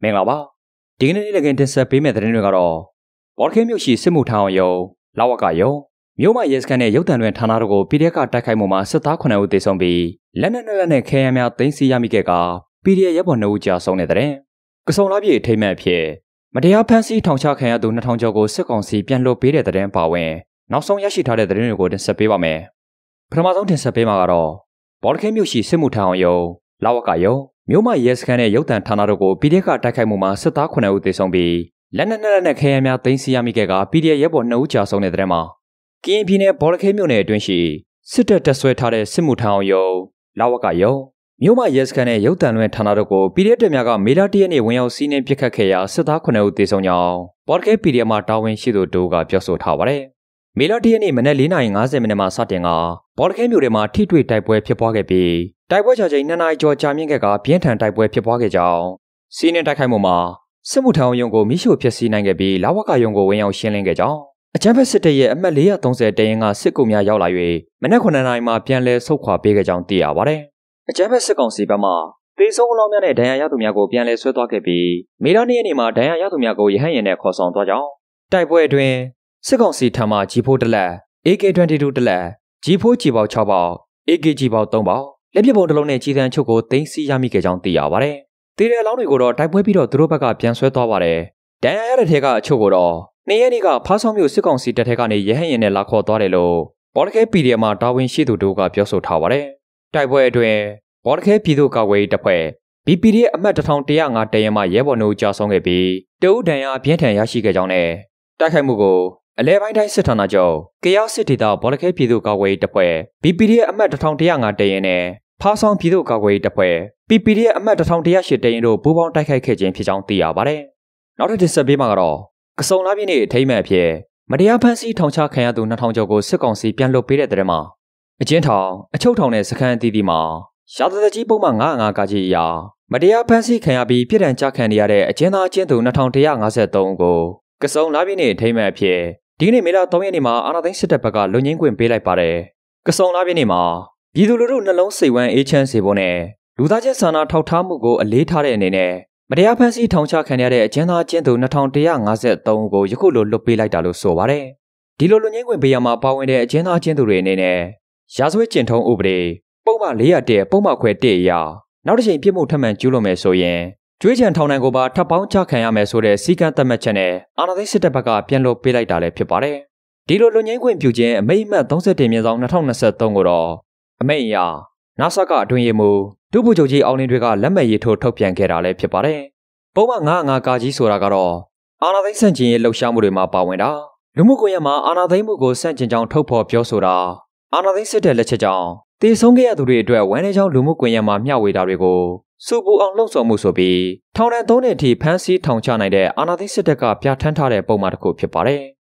မင်္ဂလာပါဒီကနေ့နေ့လည်ခင်းတင်ဆက်ပေးမယ့်သတင်းတွေကတော့ဘော်လခဲမြို့ရှိစစ်မှုထမ်းအောင်ရုံလာဝကရုံမြို့မရဲစခန်းနဲ့ရုပ်တံလွင်ဌာနတို့ကို PDF ကတိုက်ခိုက်မှုမှာစစ်သား9ဦးသေဆုံးပြီးလက်နက်နဲ့ခဲယမ်းများသိမ်းဆည်းရမိခဲ့က PDF ရဲဘော်2ဦးကြာဆုံးတဲ့တဲ့ကစုံလာပြည်ထိမ့်မှန်ဖြစ်မတရားဖမ်းဆီးထောင်ချခံရသူ2000ကျော်ကိုစစ်ကောင်စီပြန်လွှတ်ပေးတဲ့တဲ့ပါဝင်နောက်ဆုံးရရှိထားတဲ့သတင်းတွေကိုတင်ဆက်ပေးပါမယ်ပထမဆုံးတင်ဆက်ပေးမှာကတော့ဘော်လခဲမြို့ရှိစစ်မှုထမ်းအောင်ရုံလာဝကရုံမြို့မရဲစခန်းနဲ့ရုပ်တံဌာနတို့ကို PDF ကတိုက်ခိုက်မှုမှာစစ်သား9ဦးသေဆုံးပြီးလက်နက်နဲ့ခဲယမ်းများသိမ်းဆည်းရမိခဲ့က PDF ရဲဘော်2ဦးကြာဆုံးတဲ့တဲ့မှာကရင်ပြည်နယ်ဘော်လခဲမြို့နယ်အတွင်းရှိစစ်တပ်တပ်ဆွဲထားတဲ့စစ်မှုထမ်းအောင်ရုံလာဝကရုံမြို့မရဲစခန်းနဲ့ရုပ်တံလွင်ဌာနတို့ကို PDF တပ်များကမေလ1ရက်နေ့ဝင်ရောက်စီးနင်းပစ်ခတ်ခဲ့ရာစစ်သား9ဦးသေဆုံးကြောင်းဘော်လခဲ PDF မှာတာဝန်ရှိသူတို့ကပြောဆိုထားပါတယ်။မေလ1ရက်နေ့မနက်4:50မိနစ်မှာစတင်ကဘော်လခဲမြို့ထဲမှာထိတွေ့တိုက်ပွဲဖြစ်ပွားခဲ့ပြီးတိုက်ပွဲချိန်2နာရီကျော်ကြာမြင့်ခဲ့ကပြင်းထန်တိုက်ပွဲဖြစ်ပွားခဲ့ကြောင်းစီးနင်းတိုက်ခိုက်မှုမှာစစ်မှုထမ်းအောင်ရုံကိုမိရှို့ဖျက်ဆီးနိုင်ခဲ့ပြီးလာဝကရုံကိုဝင်ရောက်ရှင်းလင်းခဲ့ကြောင်းအကြမ်းဖက်စစ်တပ်ရဲ့အမှတ်430တရင်ကစစ်ကူများရောက်လာ၍မနက်9နာရီမှာပြန်လည်ဆုတ်ခွာပေးခဲ့ကြောင်းသိရပါတယ်။အကြမ်းဖက်စစ်ကောင်စီဘက်မှသေဆုံးအလောင်းများနဲ့ဒဏ်ရာရသူများကိုပြန်လည်ဆွဲသွားခဲ့ပြီးမေလ2ရက်နေ့မှာဒဏ်ရာရသူများကိုရဟတ်ယာဉ်နဲ့ခေါ်ဆောင်သွားကြောင်းတိုက်ပွဲအတွင်းစစ်ကောင်စီထံမှ G4 တလက် AK22 တလက် G4 ကြီးပေါက်6ပေါက် AK ကြီးပေါက်3ပေါက်လက်ပစ်ပုံတစ်လုံးနဲ့ကြီးစံချုပ်ကိုသိမ်းဆည်းရမိခဲ့ကြောင်းသိရပါတယ်။တေးတဲ့အလောင်းတွေကိုတော့တိုက်ပွဲပြီးတော့သူတို့ဘက်ကပြန်ဆွဲသွားပါတယ်။ဒဏ်ရာရတဲ့ထဲကအချို့ကိုတော့2ရက်နေ့ကဖားဆောင်မြို့စစ်ကောင်စီတပ်ထဲကနေရဟတ်ယာဉ်နဲ့လာခေါ်သွားတယ်လို့ဘော်လခဲ PDF မှာတာဝန်ရှိသူတို့ကပြောဆိုထားပါတယ်။တိုက်ပွဲအတွင်းဘော်လခဲပြည်သူ့ကာကွယ်ရေးတပ်ဖွဲ့ BPDF အမှတ်1105တရင်မှရဲဘော်2ဦးကြာဆုံးခဲ့ပြီးတအုပ်ဒဏ်ရာအပြင်းထန်ရရှိခဲ့ကြောင်းနဲ့တိုက်ခိုက်မှုကိုအလဲပိုင်းတိုင်းစစ်ဌာနချုပ်ကရောက်စစ်ဒေသဘော်လခဲပြည်သူ့ကာကွယ်ရေးတပ်ဖွဲ့ BPDF အမှတ်1105တရင်နဲ့ဖားဆောင်ပြည်သူ့ကာကွယ်ရေးတပ်ဖွဲ့ PPDF အမှတ်1108တရင်တို့ပူးပေါင်းတိုက်ခိုက်ခဲ့ခြင်းဖြစ်ကြောင်းသိရပါတယ်။နောက်ထပ်တစ်ဆက်ပေးမှာကတော့ကစုံလာပြည်နယ်အထိမ်းအမှတ်အဖြစ်မတရားဖမ်းဆီးထောင်ချခံရသူ2000ကျော်ကိုစစ်ကောင်စီပြန်လွှတ်ပေးတဲ့တဲ့မှာအကျဉ်းထောင်အချုပ်ထောင်နဲ့စခန်းအသီးသီးမှာရာဇသတ်ကြီးပုံမှန်905ကကြီးအရာမတရားဖမ်းဆီးခံရပြီးပြည်ထန်ချခံနေရတဲ့အကျဉ်းသားအကျဉ်းသူ2153ဦးကိုကစုံလာပြည်နယ်အထိမ်းအမှတ်အဖြစ်ဒီကနေ့မေလ3ရက်နေ့မှာအာဏာသိမ်းစစ်တပ်ဘက်ကလွတ်ငင်းခွင့်ပေးလိုက်ပါတယ်။ကစုံလာပြည်နယ်မှာပြည်သူလူထုနှလုံးစိတ်ဝမ်းအေးချမ်းစေဖို့နဲ့လူသားချင်းစာနာထောက်ထားမှုကိုအလေးထားတဲ့အနေနဲ့မတရားဖမ်းဆီးထောင်ချခံရတဲ့အကျဉ်းသားအကျဉ်းသူ2153ဦးကိုယခုလိုလွတ်ပေးလိုက်တာလို့ဆိုပါတယ်။ဒီလိုလွတ်ငင်းခွင့်ပေးရမှာပါဝင်တဲ့အကျဉ်းသားအကျဉ်းသူတွေအနေနဲ့ရာဇဝတ်ကျင့်ထုံးဥပဒေပုံမှန်401ပုံမှန်ခွဲ1အရာနောက်တစ်ချိန်ပြစ်မှုထပ်မံကျူးလွန်မယ်ဆိုရင်ကျွေးချံထောင်ဒဏ်ကိုပါထပ်ပေါင်းချခံရမယ်ဆိုတဲ့စီကံသတ်မှတ်ချက်နဲ့အာဏာသိမ်းစစ်တပ်ဘက်ကပြန်လွှတ်ပေးလိုက်တာလည်းဖြစ်ပါတယ်။ဒီလိုလွတ်ငင်းခွင့်ပြုခြင်းအမိန့်အမှတ်31/2023ကိုတော့အမိန့်အရနာဆာကအတွင်းရေးမှူးဒုဗိုလ်ချုပ်ကြီးအောင်လင်းတွေကလက်မှတ်ရေးထိုးထုတ်ပြန်ခဲ့တာလည်းဖြစ်ပါတယ်။ပုံမှန်905ကကြီးဆိုတာကတော့အာဏာသိမ်းဆန့်ကျင်ရေးလှုပ်ရှားမှုတွေမှာပါဝင်တာလူမှုကွန်ရက်မှာအာဏာသိမ်းမှုကိုဆန့်ကျင်ကြောင်းထုတ်ဖော်ပြောဆိုတာအာဏာသိမ်းစစ်တပ်လက်ချက်ကြောင့်တည်ဆုံးခဲ့ရသူတွေအတွက်ဝမ်းနည်းကြောင်းလူမှုကွန်ရက်မှာမျှဝေတာတွေကိုစုပူအောင်လှုံ့ဆော်မှုဆိုပြီးထောင်ဒဏ်3နှစ်အထိဖမ်းဆီးထောင်ချနိုင်တဲ့အာဏာသိမ်းစစ်တပ်ကပြဋ္ဌာန်းထားတဲ့ပုံမှန်တစ်ခုဖြစ်ပါတယ်